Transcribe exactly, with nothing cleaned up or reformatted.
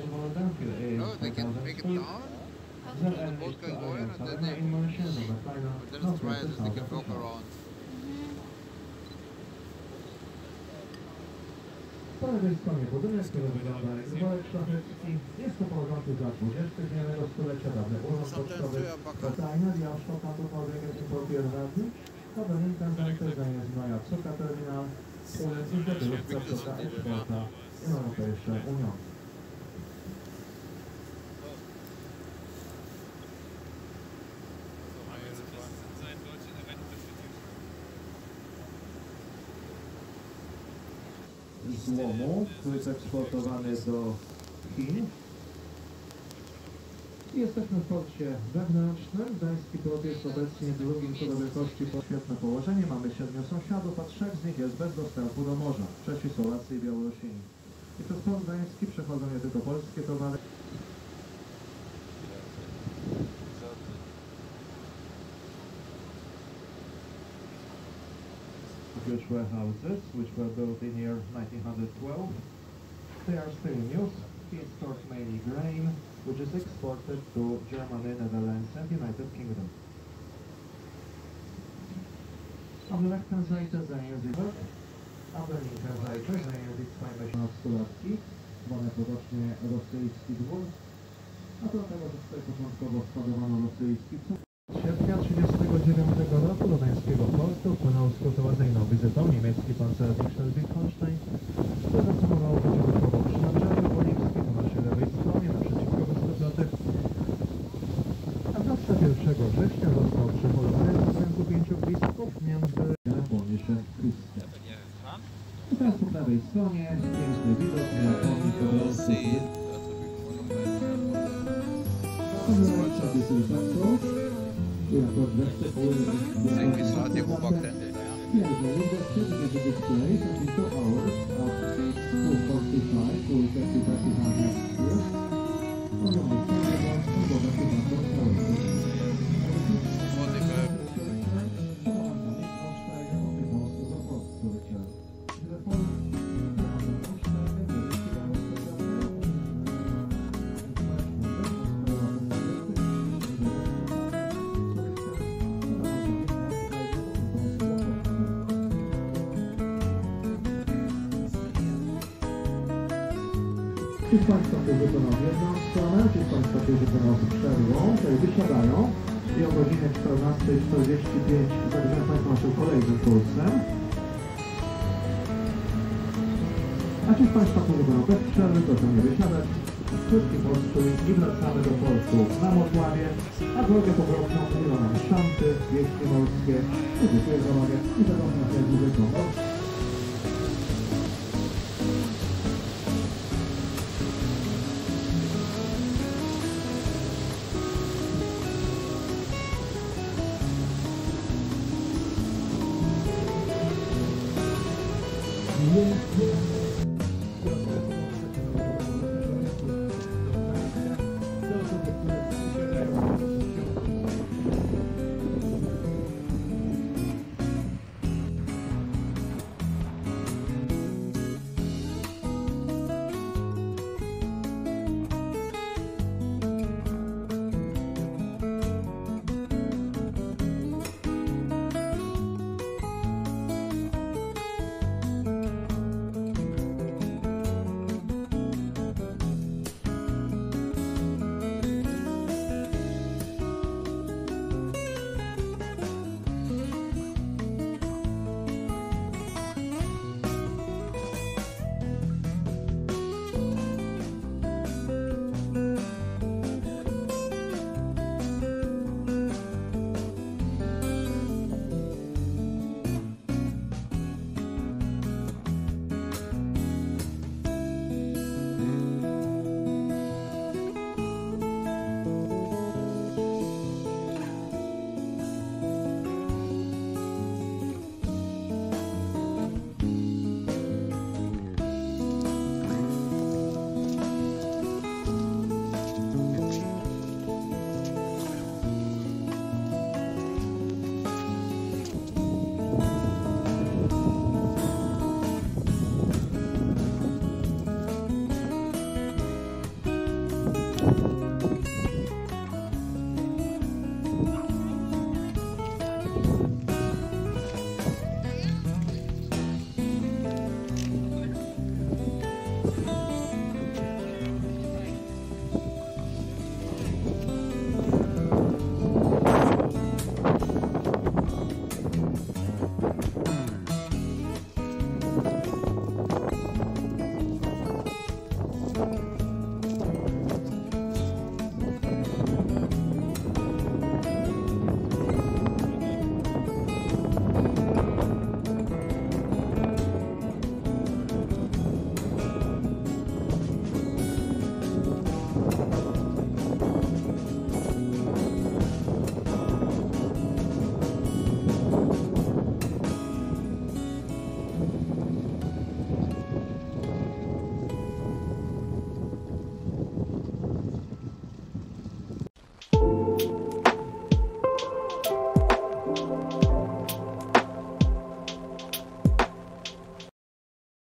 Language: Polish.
No, they can make it down. So the boat can go in and then they, but then it's dry and then they can walk around. Po lewej stronie budynek, który wygląda jak dworek szlachecki, jest to pochodzący z lat dwudziestych minionego stulecia, dawny urząd pocztowy, stajnia, Jaszko, Kantopowiek, Importier Radny, Potem intendentę znoja Cuka Terminal, Instytut Cuka Exporta i Europejska Unia. Złomu, który jest eksportowany do Chin. I jesteśmy w porcie wewnętrznym. Gdański port jest obecnie drugim co do wielkości. Świetne położenie. Mamy siedmiu sąsiadów, a trzech z nich jest bez dostępu do morza. Czesi, Słowacy i Białorusini. I przez port gdański przechodzą nie tylko polskie towary. Huge warehouses, which were built in year nineteen twelve. They are still in use. He stores mainly grain, which is exported to Germany, Netherlands and United Kingdom. Auf der rechten Seite sehen Sie dort, auf der linken Seite sehen Sie zwei szesnastolatki, zwane potocznie rosyjski dwór, a to dlatego, że tutaj początkowo składowano rosyjski cud. Z sierpnia tysiąc dziewięćset trzydziestego dziewiątego roku do gdańskiego portu wpłynął z kurtuazyjną wizytą niemiecki pancernik Schleswig-Holstein, który zaproponował wyciągowo przy nabrzeżu Polimskim po naszej lewej stronie naprzeciwko Westerplatte, a zawsze pierwszego września został przyholowany z ręku pięciu gwizdków między Japonie Krystem. I teraz po prawej stronie piękny widok na pomnik obrazków. Säkert så att jag går bak den. Ci z Państwa, którzy wykonają w jedną stronę, ci z Państwa, którzy wykonają z przerwą, tutaj wysiadają i o godzinie czternastej czterdzieści pięć zabierzemy Państwa naszą kolejną kursę. A ci z Państwa, którzy wykonają bez przerwy, proszę nie wysiadać. Wszystkich portu i wracamy do portu na Motławie, a drogę powrotną mówią nam szanty, wieści morskie. Dziękuję za uwagę i zapraszam na muzyką. Yeah.